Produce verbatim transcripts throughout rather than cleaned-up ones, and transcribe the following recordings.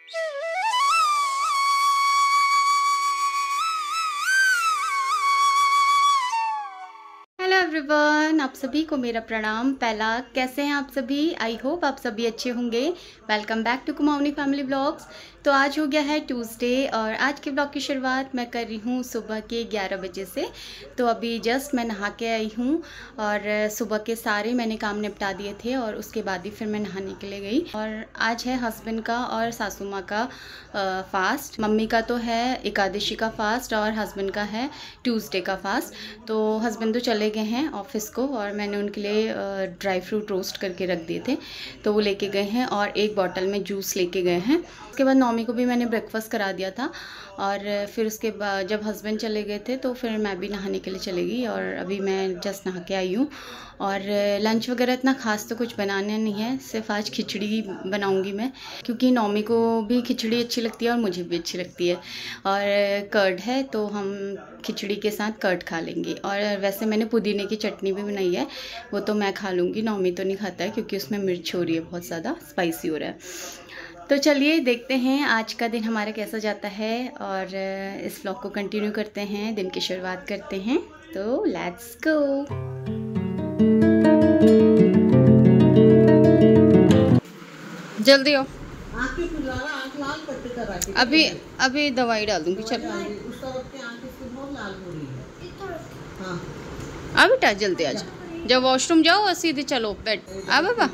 Hello everyone, आप सभी को मेरा प्रणाम। पहला, कैसे हैं आप सभी? आई होप आप सभी अच्छे होंगे। Welcome back to Kumaoni family blogs. तो आज हो गया है ट्यूसडे और आज के ब्लॉग की शुरुआत मैं कर रही हूँ सुबह के ग्यारह बजे से। तो अभी जस्ट मैं नहा के आई हूँ और सुबह के सारे मैंने काम निपटा दिए थे और उसके बाद ही फिर मैं नहाने के लिए गई। और आज है हस्बैंड का और सासू माँ का फास्ट। मम्मी का तो है एकादशी का फास्ट और हस्बैंड का है ट्यूसडे का फास्ट। तो हस्बैंड तो चले गए हैं ऑफिस को और मैंने उनके लिए ड्राई फ्रूट रोस्ट करके रख दिए थे, तो वो लेके गए हैं और एक बॉटल में जूस लेके गए हैं। उसके बाद नौमी को भी मैंने ब्रेकफास्ट करा दिया था और फिर उसके बाद जब हस्बैंड चले गए थे तो फिर मैं भी नहाने के लिए चली गई और अभी मैं जस्ट नहा के आई हूँ। और लंच वगैरह इतना खास तो कुछ बनाना नहीं है, सिर्फ आज खिचड़ी बनाऊंगी मैं, क्योंकि नौमी को भी खिचड़ी अच्छी लगती है और मुझे भी अच्छी लगती है। और कर्ड है तो हम खिचड़ी के साथ कर्ड खा लेंगे। और वैसे मैंने पुदीने की चटनी भी बनाई है, वो तो मैं खा लूँगी, नौमी तो नहीं खाता है क्योंकि उसमें मिर्च हो रही है, बहुत ज़्यादा स्पाइसी हो रहा है। तो चलिए देखते हैं आज का दिन हमारा कैसा जाता है और इस व्लॉग को कंटिन्यू करते हैं, दिन की शुरुआत करते हैं। तो लेट्स गो। जल्दी हो, अभी अभी दवाई डाल दूंगी। चल आ बेटा जल्दी आ जा, जब वॉशरूम जाओ और सीधे चलो बेड। आ बाबा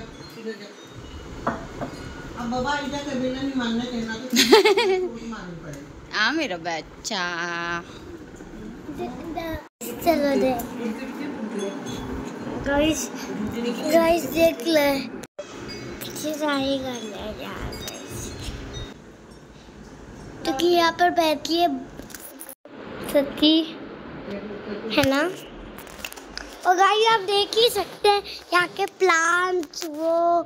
आ मेरा बच्चा। चलो दे गाइस, गाइस देख ले सारी करने जा रहे तो कि यहाँ पर बैठी है सती है ना। और गाइस आप देख ही सकते हैं यहाँ के प्लांट्स, वो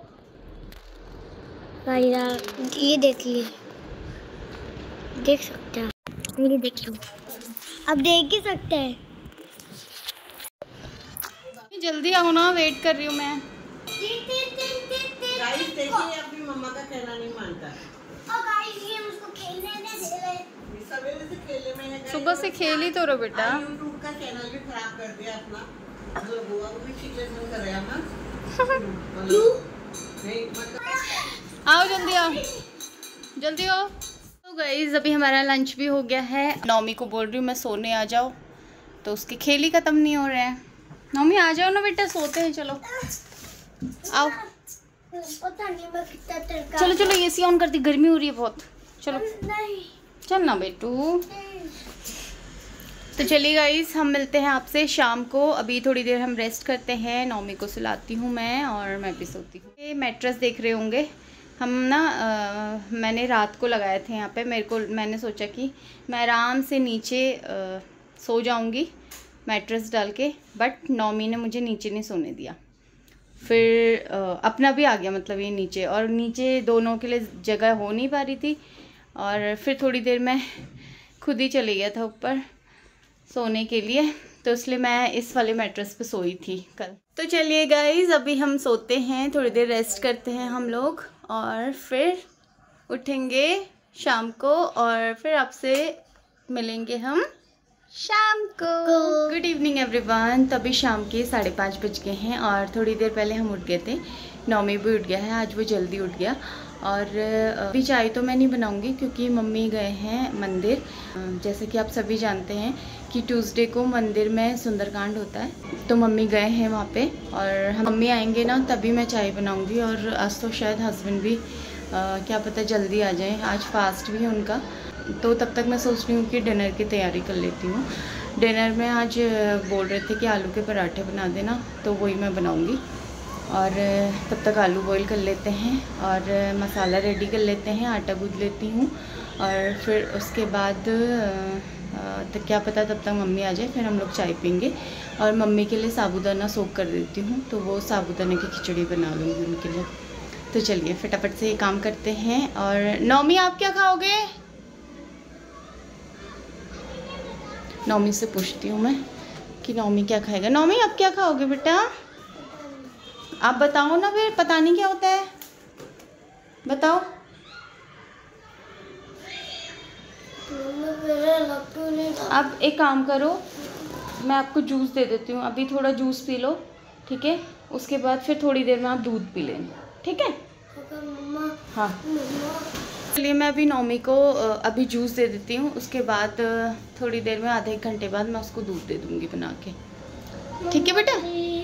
गाइस ये देख ली, देख सकते हैं, ये देख लो, अब देख ही सकते हैं। जल्दी आओ ना, वेट कर रही हूँ मैं। गाइस देखिए अपनी मम्मा का कहना नहीं मानता। और गाइस ये उसको खेलने नहीं दे रहे। सवेरे से खेलने में है, सुबह से खेल ही तो रहो बेटा। यूट्यूब का चैनल भी खराब कर दिया अपना, मतलब बुआ को भी शिकायत नहीं कर रहा ना। नहीं आओ जल्दी आओ, जल्दी आओ। तो गाइस अभी हमारा लंच भी हो गया है। नौमी को बोल रही हूँ मैं सोने आ जाओ, तो उसके खेल ही खत्म नहीं हो रहे हैं। नौमी आ जाओ ना बेटा, सोते हैं, चलो आओ। चलो चलो एसी ऑन कर दी, गर्मी हो रही है बहुत। चलो चल ना बेटू। तो चलिए गाइस हम मिलते हैं आपसे शाम को। अभी थोड़ी देर हम रेस्ट करते हैं, नौमी को सुलाती हूँ मैं और मैं भी सोती हूँ। ये मैट्रेस देख रहे होंगे हम ना, आ, मैंने रात को लगाए थे यहाँ पे। मेरे को मैंने सोचा कि मैं आराम से नीचे आ, सो जाऊँगी मैट्रेस डाल के, बट नौमी ने मुझे नीचे नहीं सोने दिया। फिर आ, अपना भी आ गया, मतलब ये नीचे, और नीचे दोनों के लिए जगह हो नहीं पा रही थी। और फिर थोड़ी देर में खुद ही चले गया था ऊपर सोने के लिए, तो इसलिए मैं इस वाले मैट्रेस पे सोई थी कल। तो चलिए गाइज अभी हम सोते हैं, थोड़ी देर रेस्ट करते हैं हम लोग और फिर उठेंगे शाम को और फिर आपसे मिलेंगे हम शाम को। Good evening everyone. तो अभी शाम के साढ़े पाँच बज गए हैं और थोड़ी देर पहले हम उठ गए थे। नौमी भी उठ गया है, आज वो जल्दी उठ गया। और अभी चाय तो मैं नहीं बनाऊंगी क्योंकि मम्मी गए हैं मंदिर। जैसे कि आप सभी जानते हैं कि ट्यूसडे को मंदिर में सुंदरकांड होता है, तो मम्मी गए हैं वहाँ पे और हम मम्मी आएंगे ना तभी मैं चाय बनाऊंगी। और आज तो शायद हस्बैंड भी आ, क्या पता जल्दी आ जाए, आज फास्ट भी है उनका। तो तब तक मैं सोच रही हूँ कि डिनर की तैयारी कर लेती हूँ। डिनर में आज बोल रहे थे कि आलू के पराठे बना देना, तो वही मैं बनाऊँगी। और तब तक आलू बॉईल कर लेते हैं और मसाला रेडी कर लेते हैं, आटा गूँथ लेती हूँ और फिर उसके बाद तो क्या पता तब तक मम्मी आ जाए, फिर हम लोग चाय पीएंगे। और मम्मी के लिए साबूदाना सोख कर देती हूँ, तो वो साबूदाने की खिचड़ी बना लूँगी उनके लिए। तो चलिए फटाफट से ये काम करते हैं। और नौमी आप क्या खाओगे? नौमी से पूछती हूँ मैं कि नौमी क्या खाएगा। नौमी आप क्या खाओगे बेटा? आप बताओ ना, फिर पता नहीं क्या होता है, बताओ। अब एक काम करो, मैं आपको जूस दे देती हूँ, अभी थोड़ा जूस पी लो, ठीक है? उसके बाद फिर थोड़ी देर में आप दूध पी लेना, ठीक है? हाँ चलिए, मैं अभी नौमी को अभी जूस दे देती हूँ, उसके बाद थोड़ी देर में, आधे एक घंटे बाद मैं उसको दूध दे दूँगी बना के, ठीक है बेटा?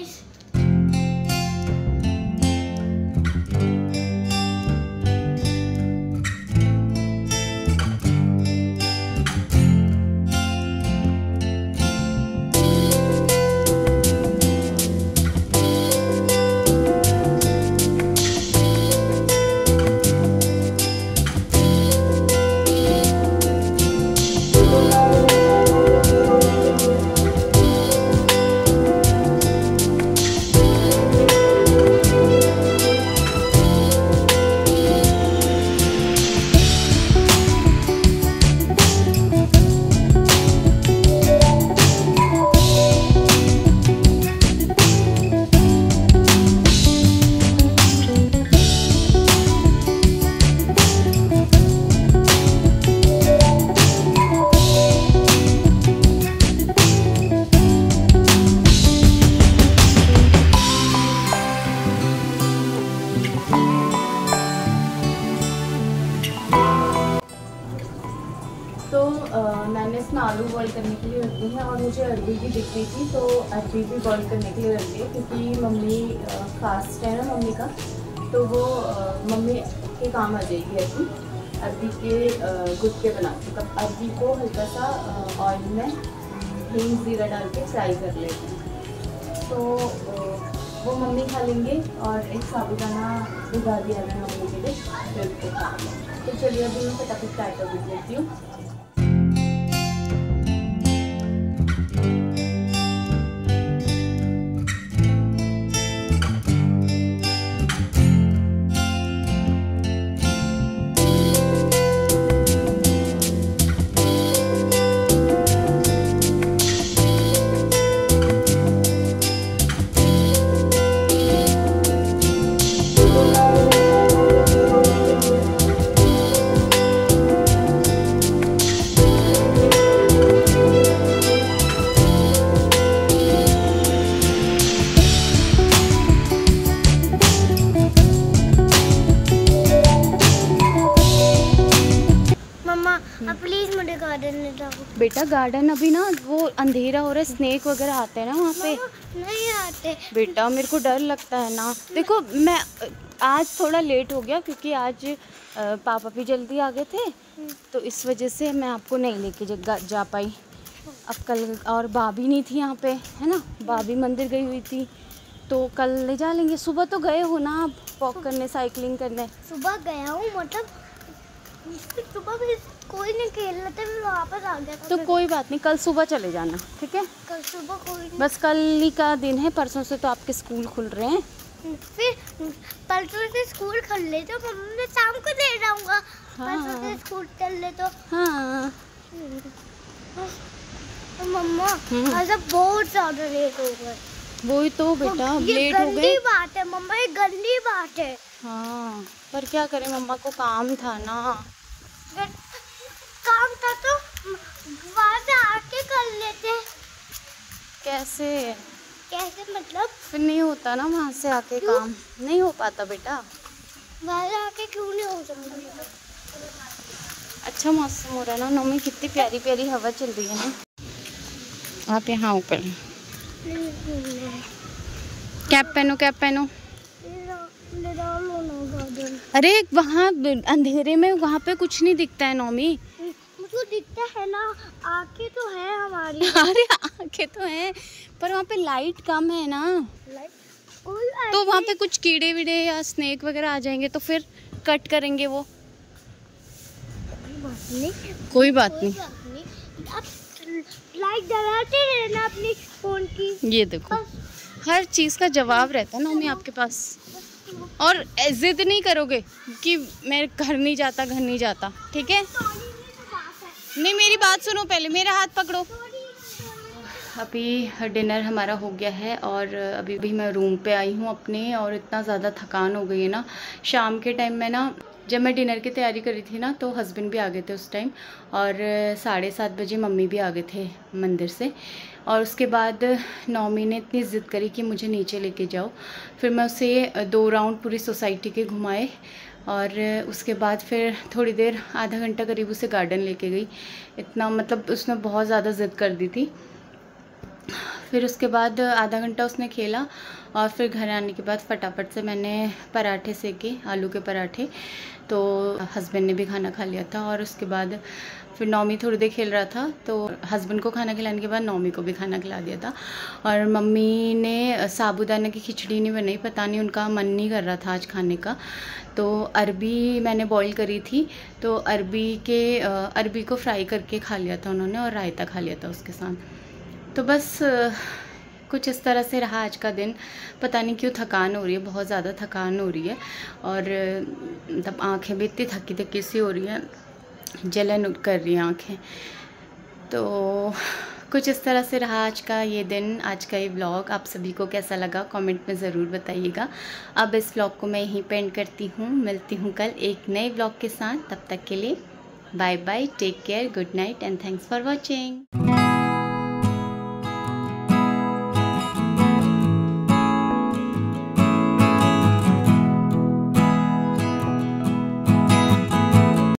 मैंने इसमें आलू बॉईल करने के लिए रख दी है और मुझे अरबी भी दिख रही थी, तो अरबी भी बॉईल करने के लिए रख दी है, क्योंकि मम्मी फास्ट है ना मम्मी का, तो वो मम्मी के काम आ जाएगी अरबी अरबी के गुटके बनाती हूँ। अरबी को हल्का सा ऑयल में हींग जीरा डाल के फ्राई कर लेते हैं, तो वो मम्मी खा लेंगे और एक साबुदाना भिगा दिया है मम्मी के लिए, फिर उसको खा लेंगे। तो चलिए अभी मैं फटाफट फ्राई कर देख लेती हूँ। प्लीज मुझे गार्डन में जाओ। बेटा गार्डन अभी ना वो अंधेरा हो रहा है, स्नेक वगैरह आते हैं ना वहाँ पे। नहीं आते बेटा, मेरे को डर लगता है ना। देखो मैं आज थोड़ा लेट हो गया क्योंकि आज पापा भी जल्दी आ गए थे, तो इस वजह से मैं आपको नहीं लेके जा, जा पाई। अब कल और भाभी नहीं थी यहाँ पे, है ना, भाभी मंदिर गई हुई थी, तो कल ले जा लेंगे। सुबह तो गए हो ना आप वॉक करने, साइकिलिंग करने? सुबह गया हूँ, मतलब सुबह भी कोई नहीं खेल रहा था, मैं वापस आ गया था। तो कोई बात नहीं, कल सुबह चले जाना, ठीक है? कल सुबह कोई नहीं। बस कल ही का दिन है, परसों से तो आपके स्कूल खुल रहे हैं। फिर परसों से स्कूल खुल ले तो मम्मी मैं शाम को दे जाऊंगा। हाँ। परसों से स्कूल चल ले तो हाँ तो मम्मा आज बहुत ज्यादा लेट हो गए। वही तो बेटा, लेट हो गए। गंदी बात है मम्मा, ये गंदी बात है। हाँ, पर क्या करें, मम्मा को काम था ना। काम था तो वहाँ से आके कर लेते। कैसे कैसे मतलब? फिर नहीं होता ना वहाँ से आके काम, नहीं हो पाता बेटा। वहाँ से आके क्यों नहीं हो सकता? अच्छा मौसम हो रहा है ना नौमी, कितनी प्यारी प्यारी हवा चल रही है ना। आप यहाँ ऊपर कैप पहनो, कैप पहनो। अरे वहाँ अंधेरे में वहाँ पे कुछ नहीं दिखता है नौमी। मुझको दिखता है ना, आंखें तो है हमारी। अरे आंखें तो हैं, पर वहाँ पे लाइट कम है ना, तो वहाँ पे कुछ कीड़े वीड़े या स्नेक वगैरह आ जाएंगे तो फिर कट करेंगे वो। नहीं, कोई बात नहीं, आप लाइट जलाते रहना अपनी फोन की। ये देखो हर चीज़ का जवाब रहता है ना मम्मी आपके पास, और जिद नहीं करोगे कि मैं घर नहीं जाता, घर नहीं जाता, ठीक है? नहीं मेरी बात सुनो पहले, मेरा हाथ पकड़ो। अभी डिनर हमारा हो गया है और अभी भी मैं रूम पे आई हूँ अपने, और इतना ज़्यादा थकान हो गई है ना। शाम के टाइम में ना जब मैं डिनर की तैयारी करी थी ना तो हस्बैंड भी आ गए थे उस टाइम, और साढ़े सात बजे मम्मी भी आ गए थे मंदिर से। और उसके बाद नौमी ने इतनी ज़िद करी कि मुझे नीचे लेके जाओ। फिर मैं उसे दो राउंड पूरी सोसाइटी के घुमाए, और उसके बाद फिर थोड़ी देर आधा घंटा करीब उसे गार्डन लेके गई। इतना मतलब उसने बहुत ज़्यादा ज़िद कर दी थी। फिर उसके बाद आधा घंटा उसने खेला, और फिर घर आने के बाद फटाफट से मैंने पराठे सेके, आलू के पराठे। तो हस्बैंड ने भी खाना खा लिया था, और उसके बाद फिर नौमी थोड़ी देर खेल रहा था, तो हस्बैंड को खाना खिलाने के बाद नौमी को भी खाना खिला दिया था। और मम्मी ने साबूदाना की खिचड़ी नहीं बनाई, पता नहीं उनका मन नहीं कर रहा था आज खाने का। तो अरबी मैंने बॉईल करी थी, तो अरबी के अरबी को फ्राई करके खा लिया था उन्होंने, और रायता खा लिया था उसके साथ। तो बस कुछ इस तरह से रहा आज का दिन। पता नहीं क्यों थकान हो रही है, बहुत ज़्यादा थकान हो रही है, और मतलब आँखें भी इतनी थकी थकी सी हो रही है, जलन कर रही हैं आँखें। तो कुछ इस तरह से रहा आज का ये दिन, आज का ये व्लॉग। आप सभी को कैसा लगा कमेंट में ज़रूर बताइएगा। अब इस व्लॉग को मैं यहीं पे एंड करती हूँ, मिलती हूँ कल एक नए व्लॉग के साथ। तब तक के लिए bye bye, take care, good night and thanks for watching.